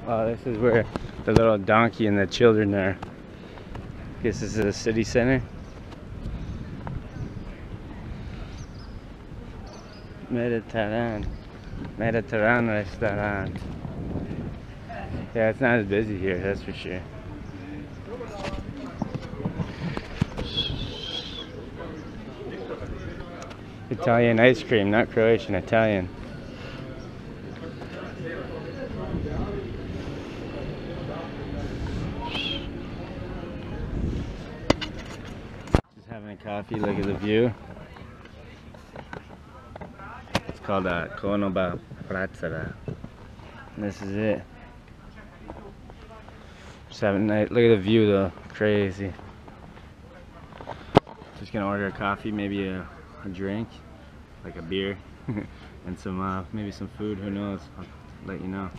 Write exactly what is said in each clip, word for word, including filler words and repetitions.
Oh, this is where the little donkey and the children are. I guess this is a city center. Mediterranean. Mediterranean restaurant. Yeah, it's not as busy here, that's for sure. Italian ice cream, not Croatian, Italian. Just having a coffee, look at the view. It's called a Konoba Bracera. And this is it. Just having a night. Look at the view though, crazy. Just gonna order a coffee, maybe a, a drink, like a beer, and some uh, maybe some food. Who knows? I'll let you know.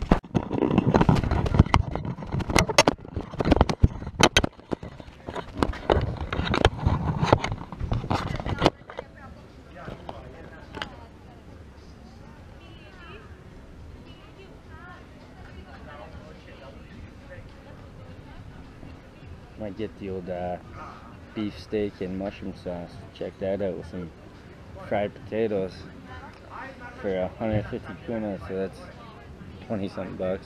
Might get the old uh, beef steak and mushroom sauce. Check that out with some fried potatoes for one hundred fifty kuna, so that's twenty something bucks.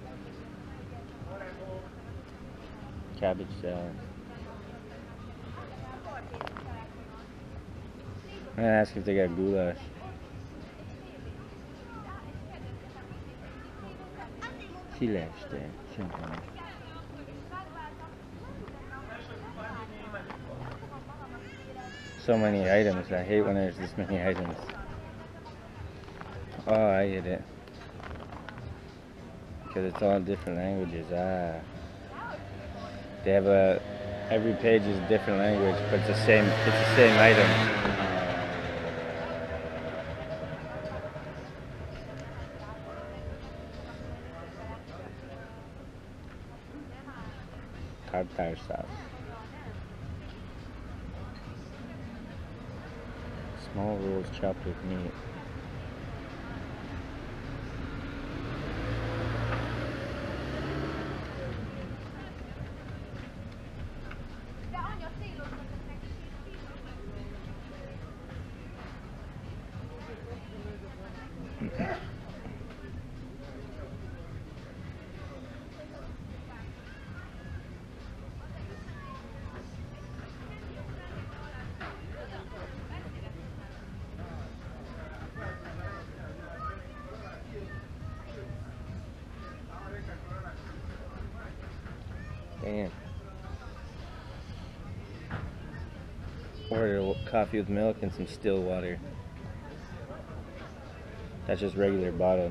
Cabbage salad. I'm gonna ask if they got goulash. Filește, ce-mi So many items. I hate when there's this many items. Oh, I get it. Because it's all different languages. Ah. They have a... Every page is a different language, but it's the same, it's the same item. Tartar sauce. Small rolls chopped with meat. Damn. Order coffee with milk and some still water. That's just regular bottom.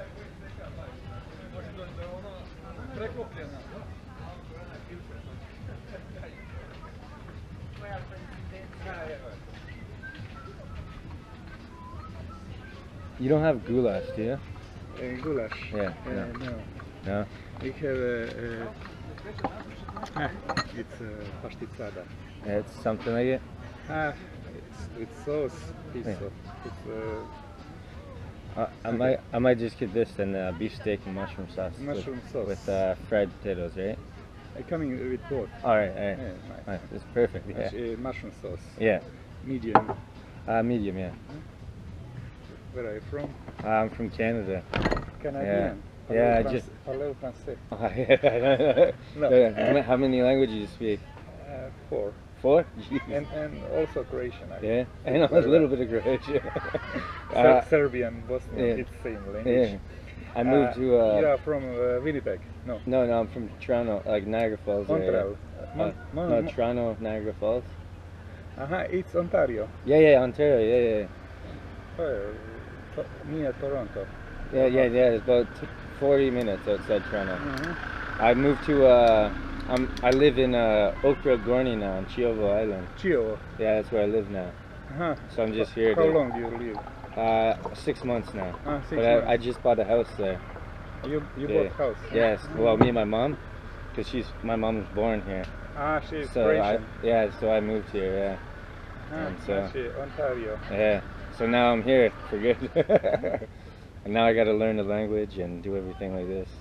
You don't have goulash, do you? Uh, goulash? Yeah. Uh, No. no. No? We have a... Uh, ah, it's uh, pasticada. Yeah, it's something like it? Ah, it's with sauce, piece Yeah. of... It's, uh, Uh, I Okay. might, I might just get this and uh, beef steak and mushroom sauce. Mushroom with, sauce. with uh, fried potatoes, right? uh, coming with both. All right, all right, Yeah, nice. all right. It's perfect. Yeah, Uh, mushroom sauce. yeah. Medium. Uh, medium, yeah. Where are you from? I'm from Canada. Canadian. Yeah, I Parlez just- Parlez français. No. How- How many languages do you speak? Uh, four. Four? And, and also Croatian. I Yeah, I know a little bit of Croatian. Ser uh, Serbian, Bosnian, yeah. it's same language. yeah. I moved Uh, to. Uh, you are from uh, Winnipeg? No. No, no, I'm from Toronto, like Niagara Falls. area. Montreal. Uh, Mon Mon no, Mon Toronto, Niagara Falls. uh-huh, it's Ontario. Yeah, yeah, Ontario. Yeah, yeah. Oh, to near Toronto. Yeah, yeah, yeah. It's about forty minutes outside Toronto. Mm-hmm. I moved to. Uh, I'm. I live in uh, Okra Gorny now on Ciovo Island. Ciovo. Yeah, that's where I live now. Uh-huh. So I'm just here. How to, long do you live? Uh, six months now. Ah, six but I, months. I just bought a house there. You you Yeah. bought house? Yes. Well, me and my mom, because she's my mom was born here. Ah, she's So I, Croatian. yeah, so I moved here. Yeah. Ah, and so- she, Ontario. Yeah. So now I'm here for good. And now I got to learn the language and do everything like this.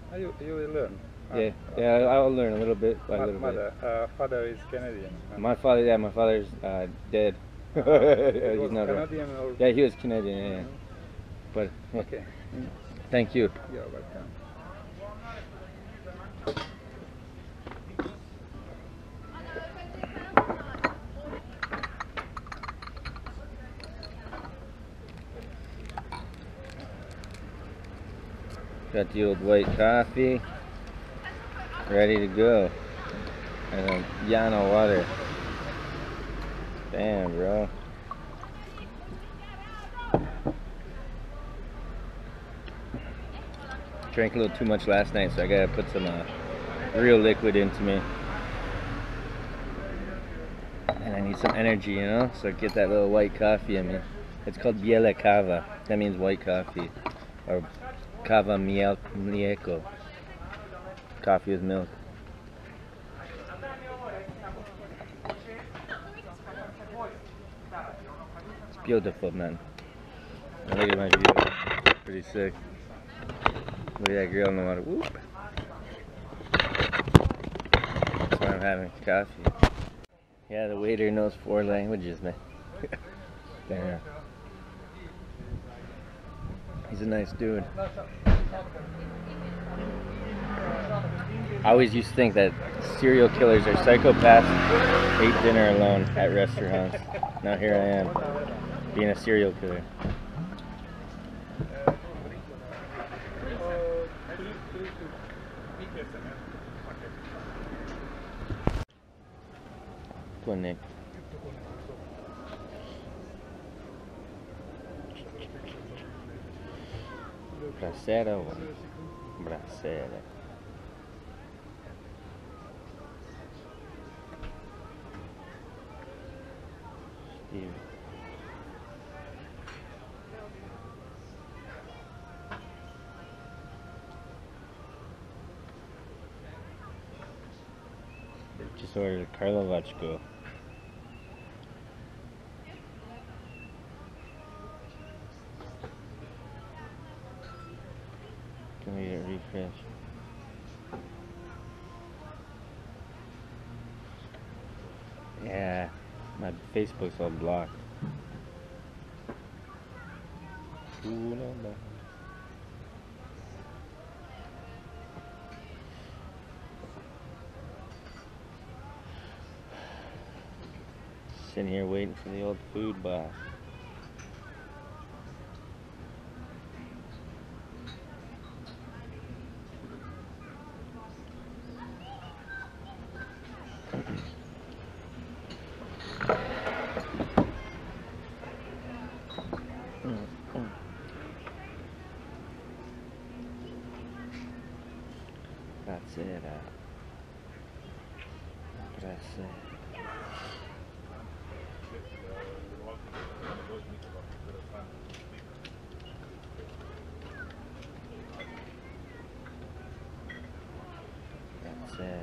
Uh, You, you will learn. Uh, Yeah, yeah, I'll learn a little bit by mo- little bit. Mother, uh, father is Canadian. Uh, My father, yeah, my father's uh, dead. He He's was not around. Canadian or? Yeah, he was Canadian, yeah. But yeah, Okay. Mm. thank you. You're welcome. Got the old white coffee, ready to go. And a Yano water. Damn, bro. Drank a little too much last night, so I gotta put some uh, real liquid into me. And I need some energy, you know? So I get that little white coffee in me. It's called biele kava. That means white coffee. Or kava miel mlieko. Coffee with milk. It's beautiful, man. Now look at my view. Pretty sick. Look at that girl in the water. Whoop. That's why I'm having coffee. Yeah, the waiter knows four languages, man. Damn. He's a nice dude. I always used to think that serial killers are psychopaths who ate dinner alone at restaurants. Now here I am, being a serial killer. Clinic. Bracera or Bracera? Steve. Just ordered a Karlovačko. Can we get refresh? Yeah, my Facebook's all blocked. Konoba. Sitting here waiting for the old food boss. Bracera. Bracera. Bracera.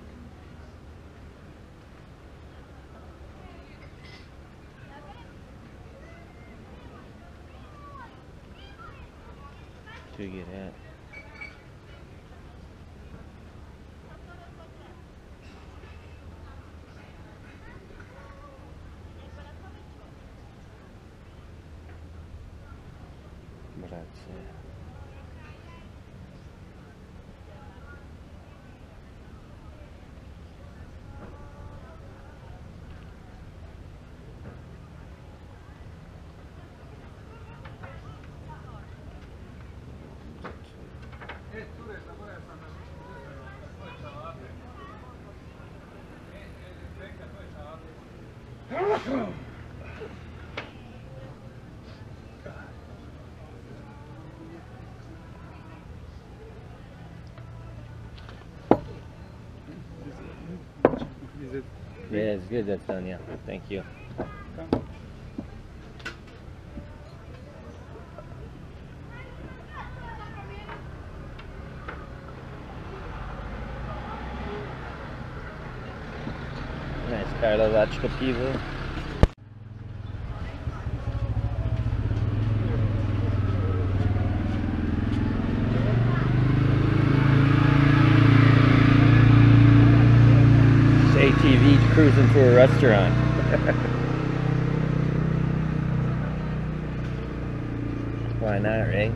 Do you get that? Bracera. Is it? Yeah, it's good that's done, yeah. Thank you. Come. Nice Karlovačko pivo. cruising to a restaurant. Why not, right?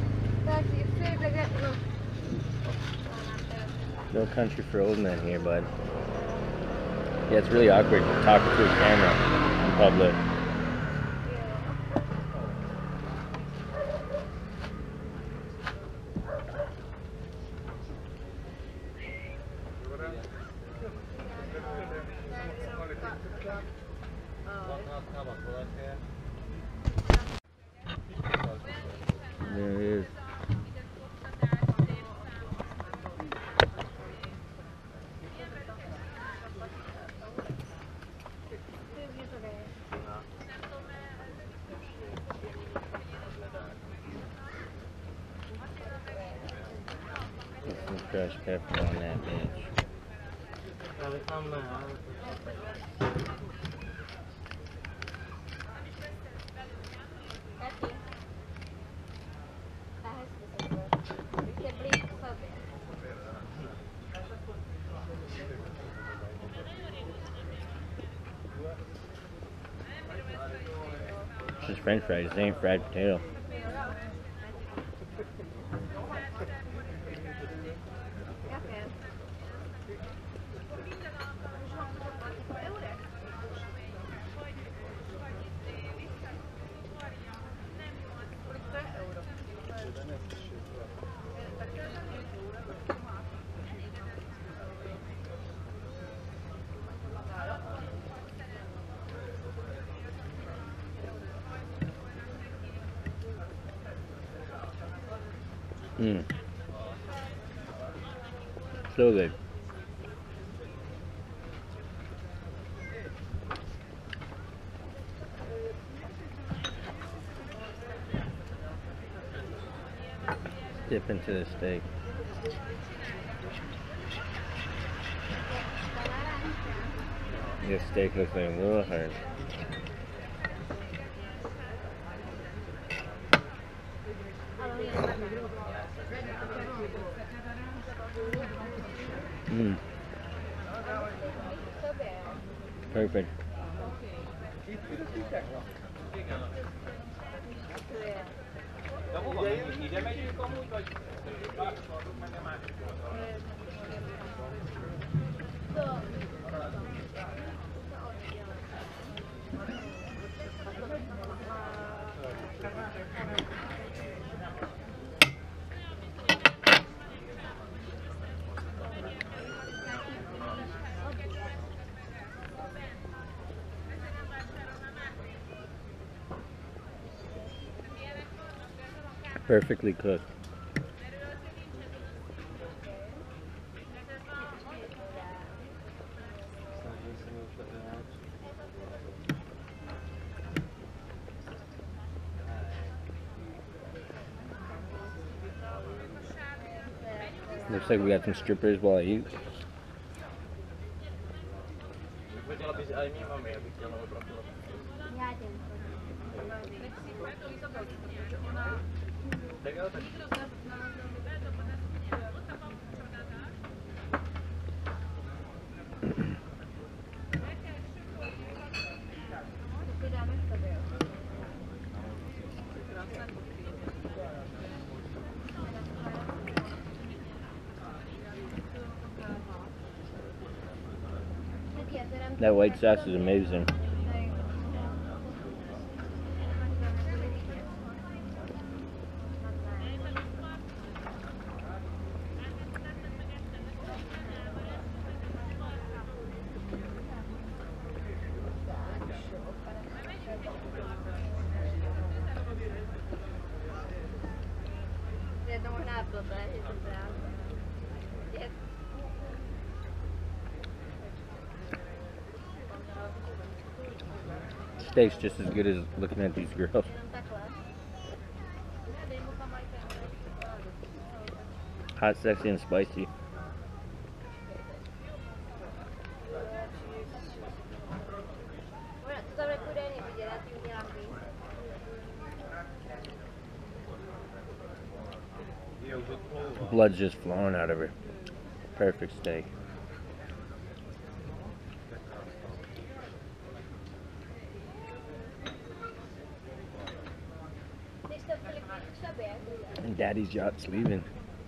No country for old men here, bud. Yeah, it's really awkward talking to a camera in public. There it is. Put some crushed pepper on that bitch. It's just French fries, it ain't fried potato. Mmm. So good. Dip into the steak. This steak looks like a little hard. Mmm. Perfect. Perfectly cooked. Looks like we got some strippers while I eat. That white sauce is amazing. Steak's just as good as looking at these girls. Hot, sexy, and spicy. Blood's just flowing out of her. Perfect steak. Daddy's yacht's leaving.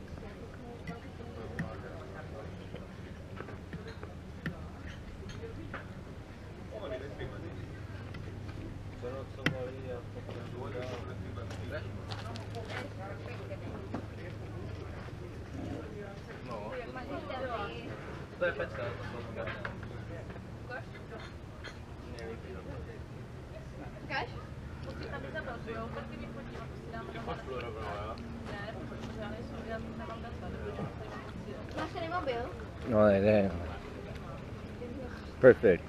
Oh, like that. Perfect.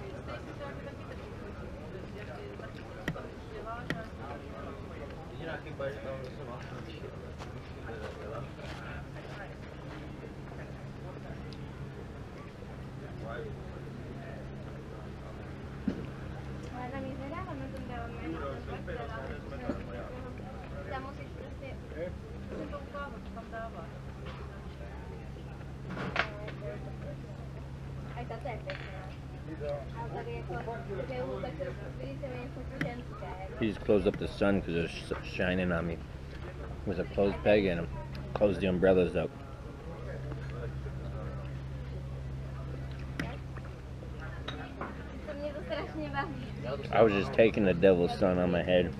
He just closed up the sun because it was shining on me. With a closed peg in him. Closed the umbrellas up. I was just taking the devil's sun on my head.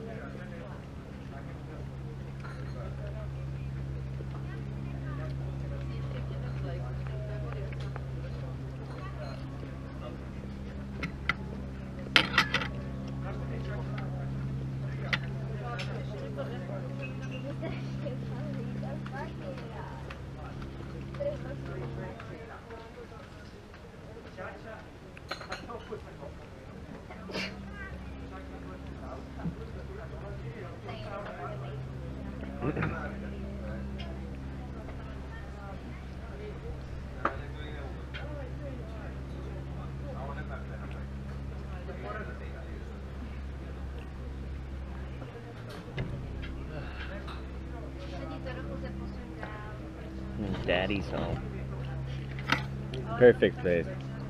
Daddy's home. Perfect place.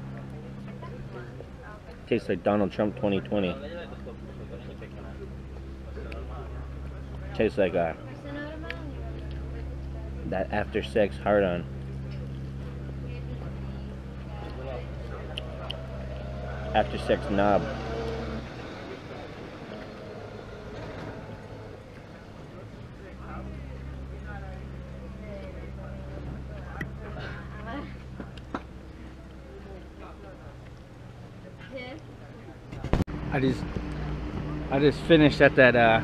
Tastes like Donald Trump twenty twenty. Tastes like a that after sex hard on. After sex knob. I just I just finished at that uh,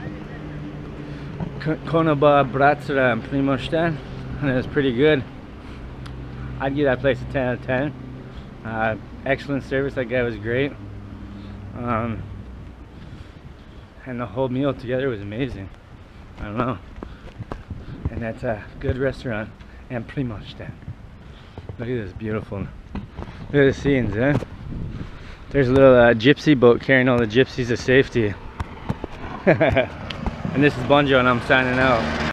Konoba, Bracera, and Primosten, and it was pretty good. I'd give that place a ten out of ten. Uh, excellent service, that guy was great. Um, and the whole meal together was amazing. I don't know. And that's a good restaurant. And Primosten. Look at this beautiful. Look at the scenes, eh? There's a little uh, gypsy boat carrying all the gypsies to safety. And this is Bunjo, and I'm signing out.